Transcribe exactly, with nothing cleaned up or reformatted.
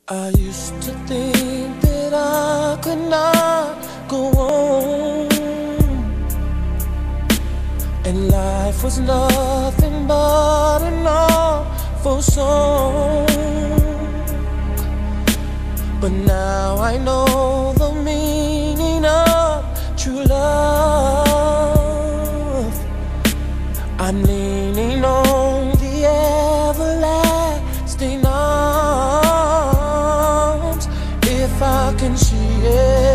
I used to think that I could not go on, and life was nothing but an awful song. But now I know the meaning of true love. I'm leaning on the everlasting arms. If I can see it,